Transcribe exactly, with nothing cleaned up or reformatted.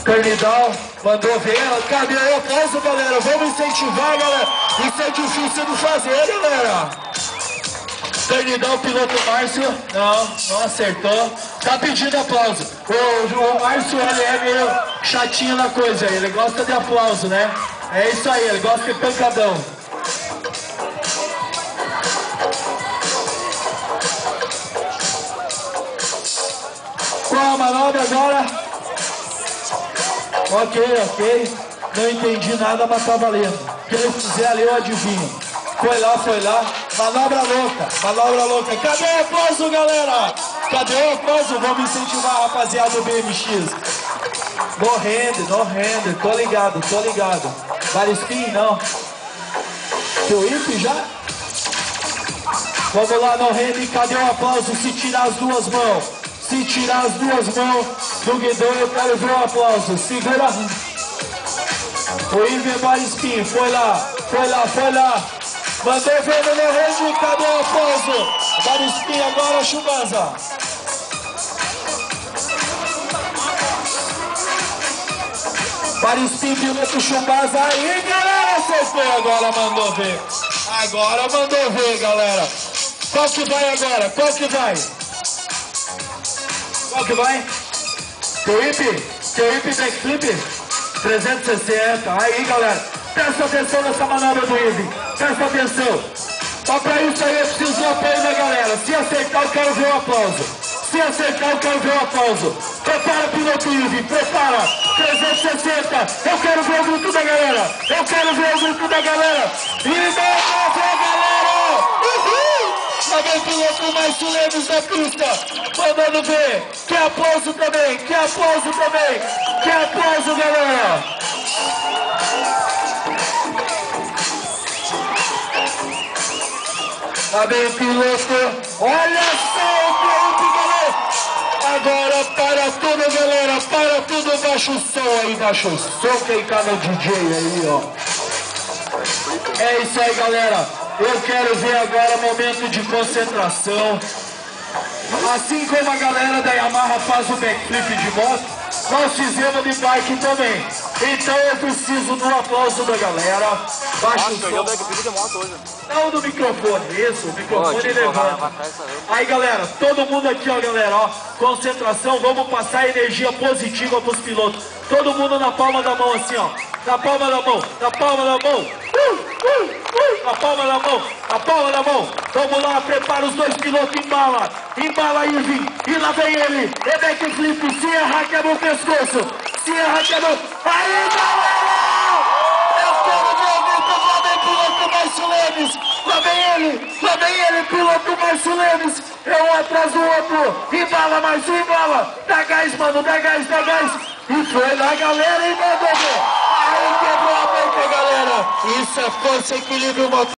Pernidão, mandou ver. Cadê o aplauso, galera? Vamos incentivar, galera. Isso é difícil de fazer, galera. Pernidão, piloto Márcio. Não, não acertou. Tá pedindo aplauso. O, o Márcio, ele é meio chatinho na coisa. Ele gosta de aplauso, né? É isso aí, ele gosta de pancadão. Qual a manobra agora? Ok, ok. Não entendi nada, mas tá valendo. O que ele fizer ali eu adivinho. Foi lá, foi lá. Manobra louca, manobra louca. Cadê o aplauso, galera? Cadê o aplauso? Vamos incentivar a rapaziada do B M X. No render, no render. Tô ligado, tô ligado. Vale spin, não. Teu whip já? Vamos lá no render. Cadê o aplauso? Se tirar as duas mãos. Se tirar as duas mãos do guidão, eu quero ver o aplauso. Segura. O Iver vale spin. Foi lá, foi lá, foi lá. Mandou ver no rede, cadê o aplauso? Vale spin agora, Chubanza. Vale spin, piloto Chubanza. Aí, galera, acertou agora, mandou ver. Agora mandou ver, galera. Qual que vai agora? Qual que vai? Qual que vai? Teu hip? Teu hip backflip? trezentos e sessenta. Aí, galera. Presta atenção nessa manobra do Easy. Presta atenção. Só pra isso aí eu preciso do apoio da galera. Se acertar, eu quero ver o aplauso. Se acertar, eu quero ver o aplauso. Prepara, piloto Easy. Prepara. trezentos e sessenta. Eu quero ver o grupo da galera. Eu quero ver o grupo da galera. E dá pra galera. Uhul! Lá vem o piloto Márcio Lemes na pista. Mandando ver. Quer aplauso também. Quer aplauso também. Quer aplauso, galera. Lá vem o piloto. Olha só o piloto, galera. Agora para tudo, galera. Para tudo. Baixa o som aí. Baixa o som. Quem tá no D J aí, ó. É isso aí, galera. Eu quero ver agora momento de concentração. Assim como a galera da Yamaha faz o backflip de moto, nós fizemos de bike também. Então eu preciso do aplauso da galera. Baixa o som. backflip de moto hoje. Não no microfone, isso, o microfone levanta. Aí, galera, todo mundo aqui, ó, galera, ó, concentração, vamos passar energia positiva pros pilotos. Todo mundo na palma da mão, assim, ó. Na palma da mão, na palma da mão. Uh, uh, uh, na palma da mão, na palma da mão. Vamos lá, prepara os dois pilotos, embala. Embala, Irving. E lá vem ele. É backflip, se errar, quebra o pescoço. Se errar, quebra o... Aí, galera! Eu quero ver o grupo, lá vem piloto Márcio Lemes. Lá vem ele, lá vem ele, piloto Márcio Lemes. É um atrás do outro. Embala, Márcio, embala. Dá gás, mano, dá gás, dá gás. E foi lá, galera, e mandou ver. Aí quebrou a boca, galera. Isso é força, equilíbrio, motor.